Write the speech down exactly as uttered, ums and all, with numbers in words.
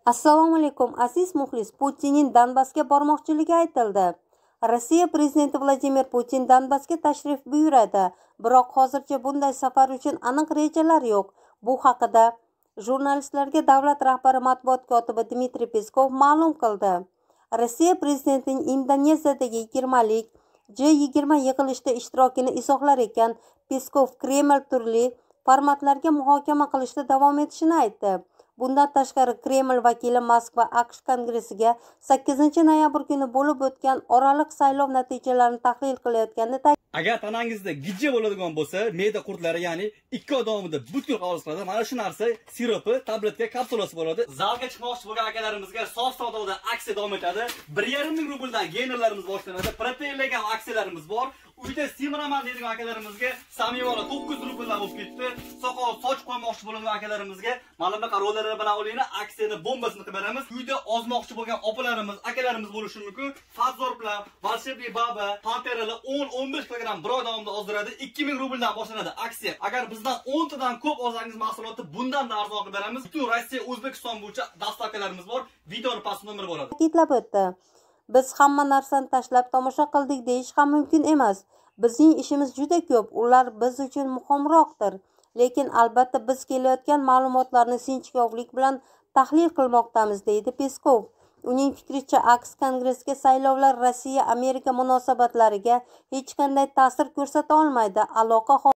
Assalomu alaykum, aziz muxlis. Putinning Donbassga bormoqchiligi aytildi. Rossiya prezidenti Vladimir Putin Donbassga tashrif buyuradi, biroq hozircha bunday safar uchun aniq rejalar yo'q. Bu haqida jurnalistlarga davlat rahbari matbuot kotibi Dmitriy Peskov ma'lum qildi. Rossiya prezidentining Indoneziyadagi yigirmalik G yigirma yig'ilishida ishtirokini izohlar ekan, Peskov Kreml turli formatlarga muhokama qilishda davom etishini aytdi. Bundan tashqari, Kreml vakili Moskva AQSh kongressiga sakkizinchi noyabr kuni bo'lib o'tgan oraliq saylov natijalarini tahlil qilayotganini ta'kidladi. Agar tanangizda gijja bo'ladigan bo'lsa, me'da qurtlari, ya'ni ikki oy davomida butkul qabul qiladi. Mana shu narsa siropi, tabletka, kapsulasi bo'ladi. Zalga chiqmoqchi bo'lgan akalarimizga sof savdoda aksiya davom etadi. bir yarim ming rubldan geynerlarimiz boshlanadi. Proteinlagan aksiyalarimiz bor. Uyda simiraman deydigan akalarimizga samiyora to'qqiz yuz rubldan bo'lib ketdi. Soqol soch qo'ymoqchi bo'lgan akalarimizga mana bunaqa rollerlar bilan olinglar, aksiyani bombasini qilib beramiz. Uyda ozmoqchi bo'lgan opalarimiz, akalarimiz bo'lishi mumkin. Fazor bilan Volshebniy baba, Panteralar o'n o'n besh kilogramm bir oy davomida ozdiradi. ikki ming rubldan boshlanadi aksiya. Agar bizdan o'n tadan ko'p olsangiz mahsulotni bundan da arzon qilib beramiz. Butun Rossiya, O'zbekiston bo'yicha dastavkalarimiz bor. Video past nomer bo'ladi. Ta'kidlab o'tdi. Biz hamma narsani tashlab tomosha qildik deyish ham mumkin emas. Bizning ishimiz juda ko'p, ular biz uchun muhimroqdir. Lekin albatta biz kelayotgan ma'lumotlarni sinchkovlik bilan tahlil qilmoqdamiz, deydi Peskov. Uning fikricha, AQSh kongressiga saylovlar Rossiya-Amerika munosabatlariga hech qanday ta'sir ko'rsata olmaydi. Aloqa